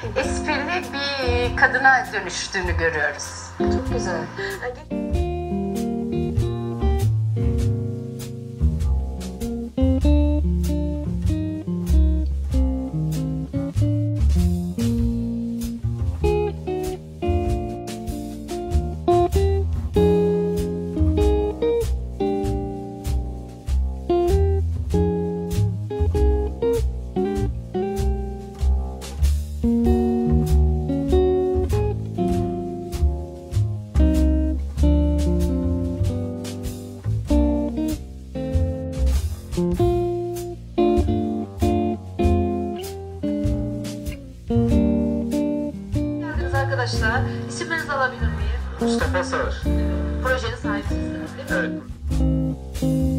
esprili bir kadına dönüştüğünü görüyoruz. Çok güzel. Arkadaşlar, isimlerinizi alabilir miyim? Mustafa Sağır. Projenin sahibisiniz, değil mi? Evet.